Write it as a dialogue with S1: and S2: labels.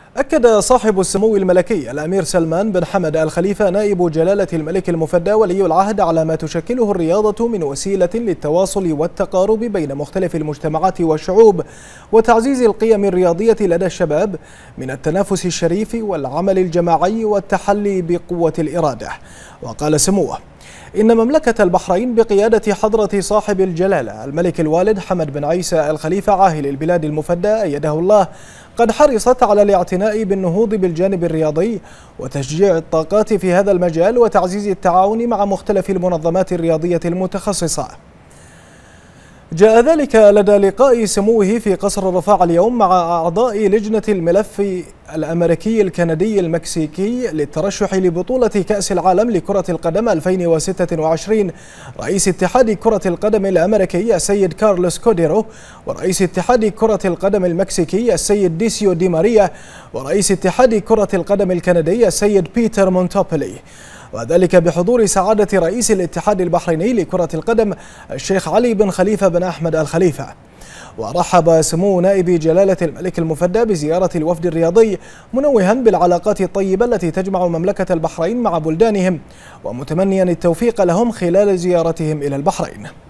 S1: أكد صاحب السمو الملكي الأمير سلمان بن حمد آل خليفة نائب جلالة الملك المفدى ولي العهد على ما تشكله الرياضة من وسيلة للتواصل والتقارب بين مختلف المجتمعات والشعوب وتعزيز القيم الرياضية لدى الشباب من التنافس الشريف والعمل الجماعي والتحلي بقوة الإرادة. وقال سموه إن مملكة البحرين بقيادة حضرة صاحب الجلالة الملك الوالد حمد بن عيسى آل خليفة عاهل البلاد المفدى أيده الله قد حرصت على الاعتناء بالنهوض بالجانب الرياضي وتشجيع الطاقات في هذا المجال وتعزيز التعاون مع مختلف المنظمات الرياضية المتخصصة. جاء ذلك لدى لقاء سموه في قصر الرفاع اليوم مع أعضاء لجنة الملف الأمريكي الكندي المكسيكي للترشح لبطولة كأس العالم لكرة القدم 2026 رئيس اتحاد كرة القدم الأمريكي السيد كارلوس كوديرو، ورئيس اتحاد كرة القدم المكسيكي السيد ديسيو دي ماريا، ورئيس اتحاد كرة القدم الكندي السيد بيتر مونتوبولي، وذلك بحضور سعادة رئيس الاتحاد البحريني لكرة القدم الشيخ علي بن خليفة بن أحمد آل خليفة. ورحب سمو نائب جلالة الملك المفدى بزيارة الوفد الرياضي منوها بالعلاقات الطيبة التي تجمع مملكة البحرين مع بلدانهم ومتمنيا التوفيق لهم خلال زيارتهم إلى البحرين.